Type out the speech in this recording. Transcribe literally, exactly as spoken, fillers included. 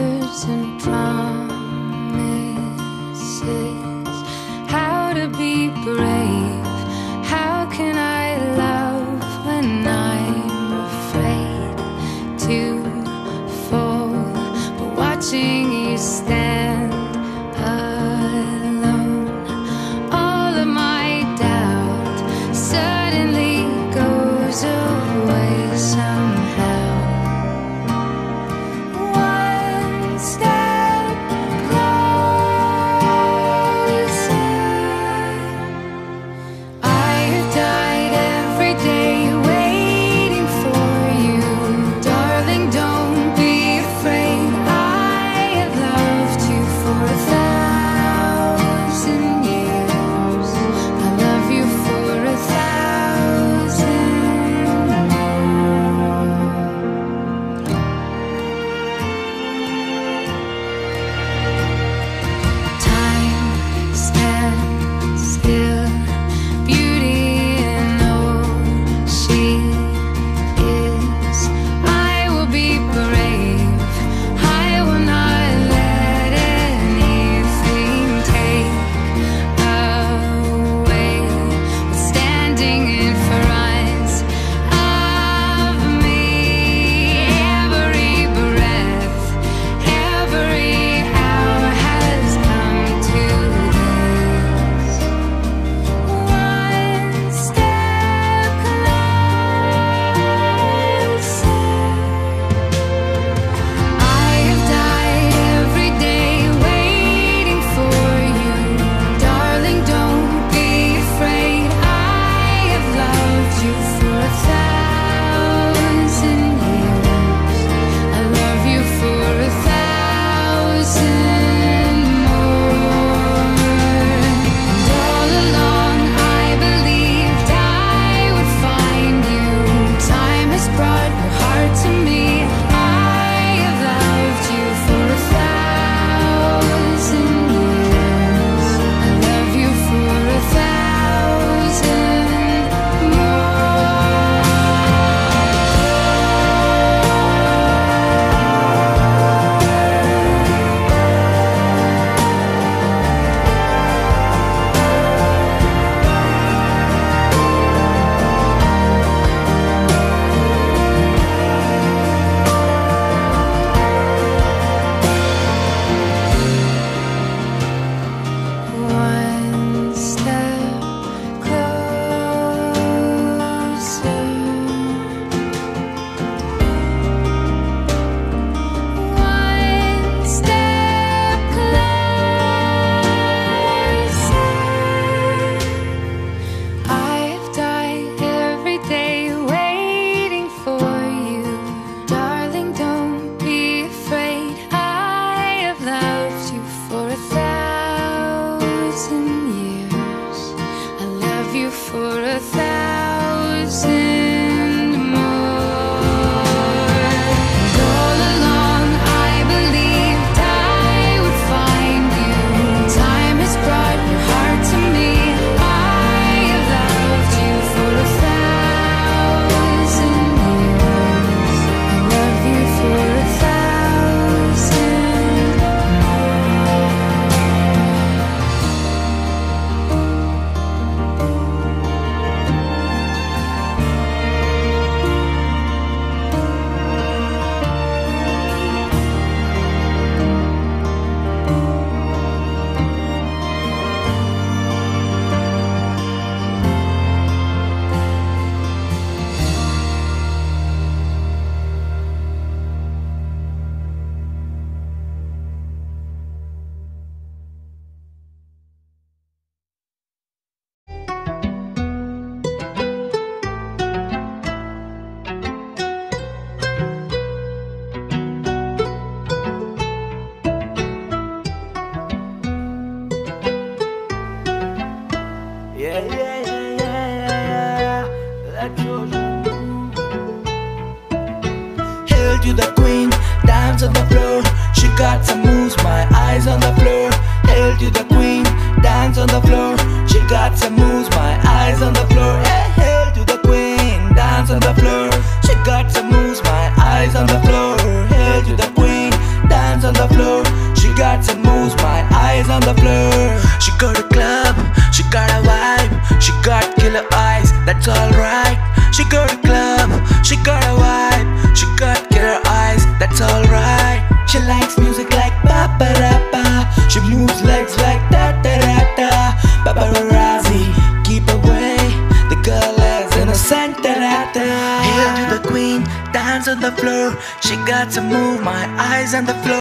words and promises, how to be brave, how can I love when I'm afraid to fall, but watching you stand alone, all of my doubt suddenly goes away somehow. One step closer. I have died every day waiting for you. Darling, don't be afraid. I have loved you for a thousand years. I love you for a thousand more. Time stands still, beauty in all she is. I will be brave, I will not let anything take away what's standing in front of me. Every breath, every hour has come to this. One step closer. I have died every day waiting for you. Darling, don't be afraid. I have loved you for a thousand years. I love you for a thousand more. And all along I believed I would find you. Time has brought your heart to me. I have loved you for a thousand years. I love you for a thousand more. One step closer. One step closer. I have died every day waiting for you. Darling, don't be afraid. I have loved you for a thousand years. I love you for a thousand more. And all along I believed I would find you. Time has brought your heart to me. I have loved you for a thousand years. I love you for a thousand more. Yeah, yeah, yeah, yeah, yeah. Let your hail to the queen, dance on the floor. She got some moves, my eyes on the floor. Hail to the queen, dance on the floor. She got some moves, my eyes on the floor. Hey, hail to the queen, dance on the floor. She got some moves, my eyes on the floor. Hail to the queen, dance on the on the floor. She got a club, she got a vibe, she got killer eyes, that's alright. She got a club, she got a vibe, she got killer eyes, that's alright. She likes music like ba ba da ba. She moves legs like da da da da. Paparazzi, keep away, the girl is innocent da da da. Hail to the queen, dance on the floor. She got to move, my eyes on the floor.